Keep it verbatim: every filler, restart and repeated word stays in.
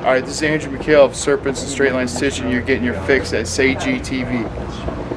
Alright, this is Andrew Mikhail of Serpents and Straight Line Stitching. You're getting your fix at Seiji T V.